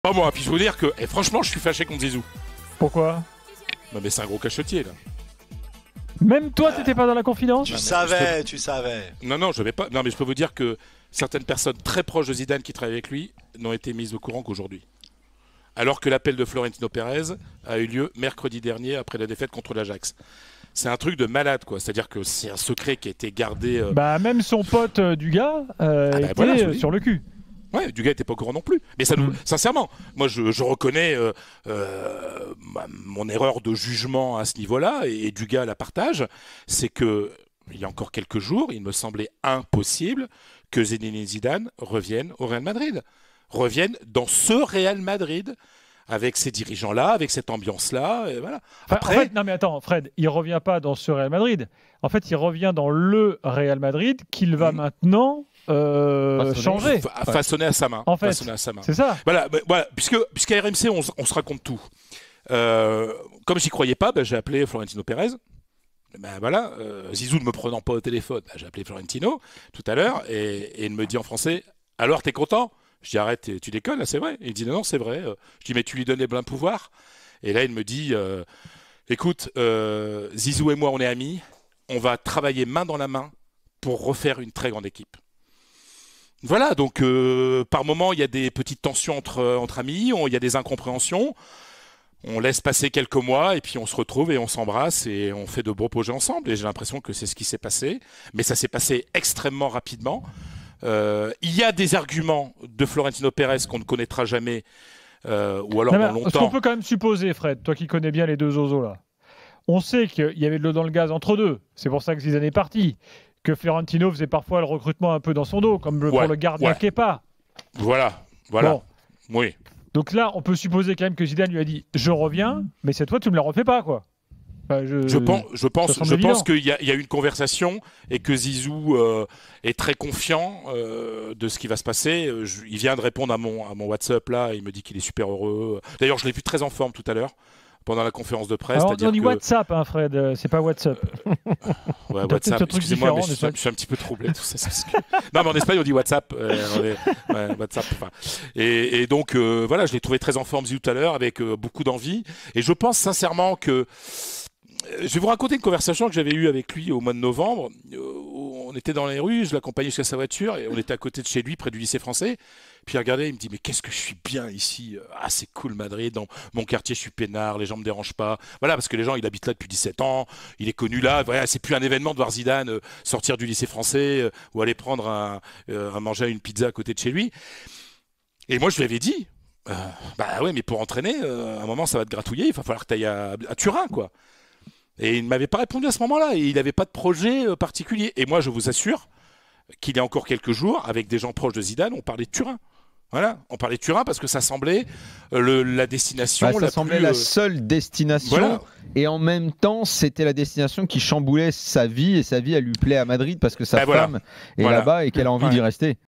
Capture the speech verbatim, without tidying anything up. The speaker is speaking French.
Pas moi, puis je veux dire que eh, franchement, je suis fâché contre Zizou. Pourquoi? Non mais c'est un gros cachetier là. Même toi, t'étais pas dans la confidence? Tu Non, mais savais, je peux- tu savais. Non, non, je vais pas. Non mais je peux vous dire que certaines personnes très proches de Zidane qui travaillent avec lui n'ont été mises au courant qu'aujourd'hui. Alors que l'appel de Florentino Pérez a eu lieu mercredi dernier après la défaite contre l'Ajax. C'est un truc de malade quoi. C'est-à-dire que c'est un secret qui a été gardé. Euh... Bah même son pote euh, du gars euh, Ah bah était voilà, je vous euh, dis. sur le cul. Ouais, du gars était pas au courant non plus. Mais ça nous, Mm. sincèrement, moi je, je reconnais euh, euh, ma- mon erreur de jugement à ce niveau-là et, et du gars la partage. C'est que il y a encore quelques jours, il me semblait impossible que Zinedine Zidane revienne au Real Madrid, revienne dans ce Real Madrid avec ces dirigeants-là, avec cette ambiance-là. Et voilà. Enfin, Après, en fait, non mais attends, Fred, il revient pas dans ce Real Madrid. En fait, il revient dans le Real Madrid qu'il va Mm. maintenant euh, Façonner. changer. fa- façonné à sa main. En fait, façonné à sa main. c'est ça. Voilà, bah, voilà, puisque puisqu'à R M C, on, s- on se raconte tout. Euh, comme j'y croyais pas, bah, j'ai appelé Florentino Pérez. Ben voilà, euh, Zizou ne me prenant pas au téléphone, bah, j'ai appelé Florentino tout à l'heure et, et il me dit en français « Alors, t'es content ?» Je dis « Arrête, tu déconnes, là, c'est vrai ?» Il dit « Non, non, c'est vrai. » Je dis « Mais tu lui donnes les pleins pouvoirs ?» Et là, il me dit euh, « Écoute, euh, Zizou et moi, on est amis. On va travailler main dans la main pour refaire une très grande équipe. » Voilà, donc euh, par moment, il y a des petites tensions entre, entre amis, on- il y a des incompréhensions. On laisse passer quelques mois et puis on se retrouve et on s'embrasse et on fait de beaux projets ensemble. Et j'ai l'impression que c'est ce qui s'est passé. Mais ça s'est passé extrêmement rapidement. Euh, il y a des arguments de Florentino Pérez qu'on ne connaîtra jamais, euh, ou alors Non, mais dans ce qu'on longtemps. peut quand même supposer, Fred, toi qui connais bien les deux zozos là, on sait qu'il y avait de l'eau dans le gaz entre deux. C'est pour ça que Zidane est parti. Que Florentino faisait parfois le recrutement un peu dans son dos, comme le- pour Ouais, le gardien ouais. Kepa. Voilà, voilà. Bon. Oui. Donc là, on peut supposer quand même que Zidane lui a dit « Je reviens, mais cette fois, tu me la refais pas, quoi. » Enfin, je... Je pense, je pense, semble je pense évident. qu'il y a, il y a une conversation et que Zizou euh, est très confiant euh, de ce qui va se passer. Euh, je- il vient de répondre à mon, à mon WhatsApp là, il me dit qu'il est super heureux. D'ailleurs, je l'ai vu très en forme tout à l'heure pendant la conférence de presse. Alors, c'est-à-dire on dit que- WhatsApp, hein, Fred, euh, c'est pas WhatsApp. Ouais, T'as peut-être WhatsApp, un truc excusez-moi, mais différent, je suis, n'est-ce pas je suis un petit peu troublé. Tout ça, c'est parce que- Non, mais en Espagne, on dit WhatsApp. euh, on est- ouais, WhatsApp enfin. et, et donc, euh, voilà, je l'ai trouvé très en forme Zizou tout à l'heure, avec euh, beaucoup d'envie. Et je pense sincèrement que. euh, Je vais vous raconter une conversation que j'avais eue avec lui au mois de novembre. Euh, où on était dans les rues, je l'accompagnais jusqu'à sa voiture et on était à côté de chez lui, près du lycée français. Puis il regardait, il me dit mais qu'est-ce que je suis bien ici. Ah c'est cool Madrid, dans mon quartier je suis peinard, les gens me dérangent pas. Voilà parce que les gens il habite là depuis dix-sept ans, il est connu là. Voilà c'est plus un événement de voir Zidane euh, sortir du lycée français euh, ou aller prendre un, euh, un manger une pizza à côté de chez lui. Et moi je lui avais dit euh, bah ouais mais pour entraîner, euh, à un moment ça va te gratouiller, il va falloir que tu ailles à, à Turin quoi. Et il ne m'avait pas répondu à ce moment-là et il n'avait pas de projet euh, particulier. Et moi je vous assure qu'il y a encore quelques jours, avec des gens proches de Zidane, on parlait de Turin. Voilà, on parlait de Turin parce que ça semblait euh, le- la destination Bah, ça la semblait plus, la euh, seule destination. voilà. Et en même temps, c'était la destination qui chamboulait sa vie. Et sa vie, elle lui plaît à Madrid parce que sa Bah, voilà. femme est Voilà. là-bas et qu'elle a envie Ouais. d'y rester.